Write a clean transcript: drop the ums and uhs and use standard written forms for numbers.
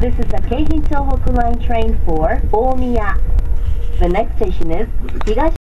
This is the Keihin Tohoku Line train for Omiya. The next station is Higashi